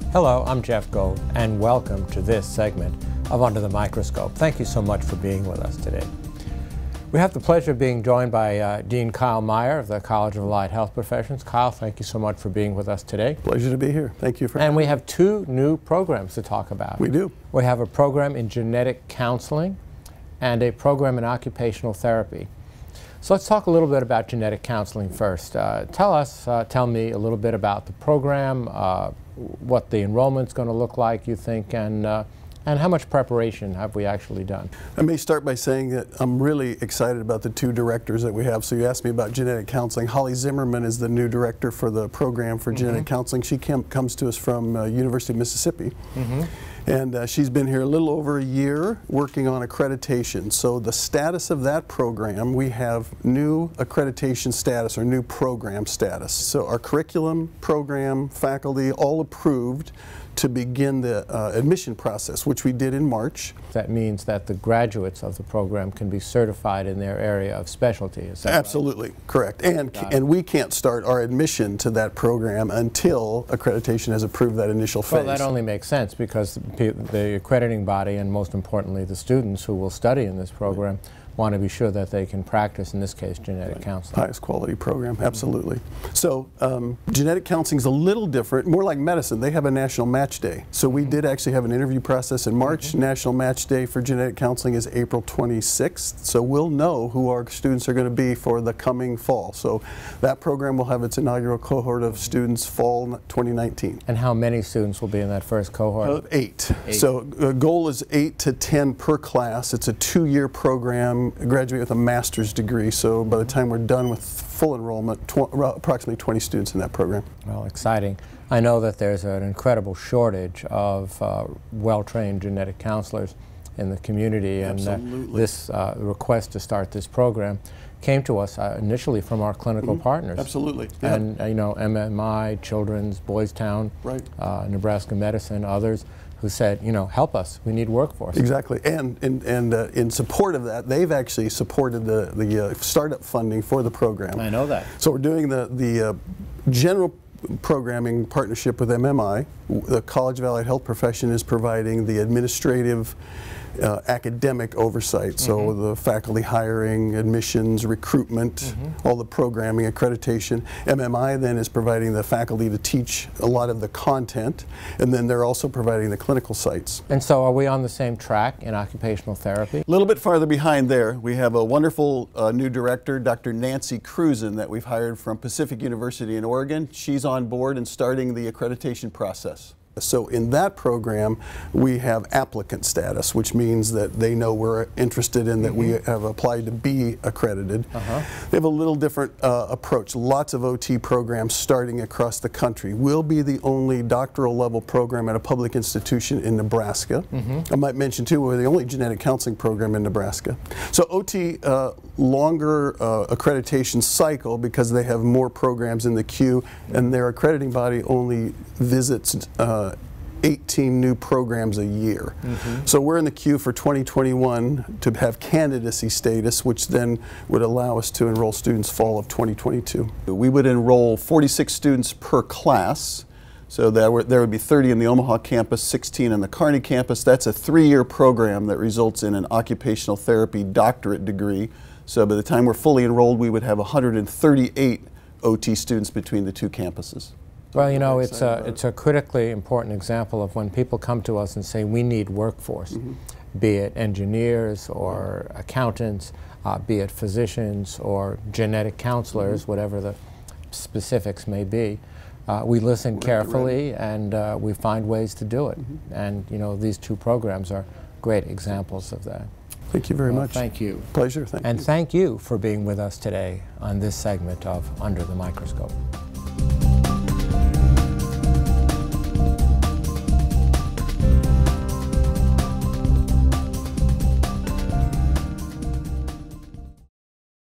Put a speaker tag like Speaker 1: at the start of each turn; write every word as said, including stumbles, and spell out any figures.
Speaker 1: Hello, I'm Jeff Gold, and welcome to this segment of Under the Microscope. Thank you so much for being with us today. We have the pleasure of being joined by uh, Dean Kyle Meyer of the College of Allied Health Professions. Kyle, thank you so much for being with us today.
Speaker 2: Pleasure to be here. Thank you for
Speaker 1: And we have two new programs to talk about.
Speaker 2: We do.
Speaker 1: We have a program in genetic counseling and a program in occupational therapy. So let's talk a little bit about genetic counseling first. Uh, tell us, uh, tell me a little bit about the program, uh, what the enrollment's going to look like, you think, and uh, and how much preparation have we actually done?
Speaker 2: I may start by saying that I'm really excited about the two directors that we have. So you asked me about genetic counseling. Holly Zimmerman is the new director for the program for mm-hmm. genetic counseling. She came, comes to us from uh, University of Mississippi. Mm-hmm. And uh, she's been here a little over a year working on accreditation. So the status of that program, we have new accreditation status or new program status. So our curriculum, program, faculty, all approved to begin the uh, admission process, which we did in March.
Speaker 1: That means that the graduates of the program can be certified in their area of specialty, is that
Speaker 2: Absolutely,
Speaker 1: right?
Speaker 2: correct. And, and we can't start our admission to that program until accreditation has approved that initial phase.
Speaker 1: Well, that only makes sense because the, the accrediting body and most importantly the students who will study in this program right. want to be sure that they can practice, in this case, genetic right. counseling.
Speaker 2: Highest quality program, absolutely. Mm-hmm. So um, genetic counseling is a little different, more like medicine. They have a national match day. So we mm-hmm. did actually have an interview process in March. Mm-hmm. National match day for genetic counseling is April twenty-sixth. So we'll know who our students are going to be for the coming fall. So that program will have its inaugural cohort of students fall twenty nineteen.
Speaker 1: And how many students will be in that first cohort?
Speaker 2: Uh, eight.
Speaker 1: eight.
Speaker 2: So the goal is eight to ten per class. It's a two-year program. Graduate with a master's degree, so by the time we're done with full enrollment, tw approximately twenty students in that program.
Speaker 1: Well, exciting. I know that there's an incredible shortage of uh, well-trained genetic counselors in the community, and uh, this uh, request to start this program came to us uh, initially from our clinical mm-hmm. partners.
Speaker 2: Absolutely. Yeah.
Speaker 1: And uh, you know, M M I, Children's, Boys Town,
Speaker 2: right.
Speaker 1: uh, Nebraska Medicine, others, who said, you know, help us, we need workforce.
Speaker 2: Exactly, and and, and uh, in support of that, they've actually supported the, the uh, startup funding for the program.
Speaker 1: I know that.
Speaker 2: So we're doing the, the uh, general programming partnership with M M I. The College of Allied Health Profession is providing the administrative Uh, academic oversight, so mm-hmm. the faculty hiring, admissions, recruitment, mm-hmm. all the programming, accreditation. M M I then is providing the faculty to teach a lot of the content, and then they're also providing the clinical sites.
Speaker 1: And so are we on the same track in occupational therapy?
Speaker 2: A little bit farther behind there, we have a wonderful uh, new director, Doctor Nancy Cruzen, that we've hired from Pacific University in Oregon. She's on board and starting the accreditation process. So in that program, we have applicant status, which means that they know we're interested in that mm-hmm. we have applied to be accredited. Uh-huh. They have a little different uh, approach. Lots of O T programs starting across the country. We'll be the only doctoral level program at a public institution in Nebraska. Mm-hmm. I might mention too, we're the only genetic counseling program in Nebraska. So O T, uh, longer uh, accreditation cycle because they have more programs in the queue, and their accrediting body only visits uh, eighteen new programs a year. Mm-hmm. So we're in the queue for twenty twenty-one to have candidacy status, which then would allow us to enroll students fall of twenty twenty-two. We would enroll forty-six students per class. So there, were, there would be thirty in the Omaha campus, sixteen in the Kearney campus. That's a three-year program that results in an occupational therapy doctorate degree. So by the time we're fully enrolled, we would have one hundred thirty-eight O T students between the two campuses.
Speaker 1: Well, you know, it's a, it's a critically important example of when people come to us and say we need workforce, mm-hmm. be it engineers or accountants, uh, be it physicians or genetic counselors, mm-hmm. whatever the specifics may be. Uh, we listen We're carefully and uh, we find ways to do it. Mm-hmm. And, you know, these two programs are great examples of that.
Speaker 2: Thank you very
Speaker 1: well,
Speaker 2: much.
Speaker 1: Thank you.
Speaker 2: Pleasure. Thank
Speaker 1: and
Speaker 2: you.
Speaker 1: thank you for being with us today on this segment of Under the Microscope.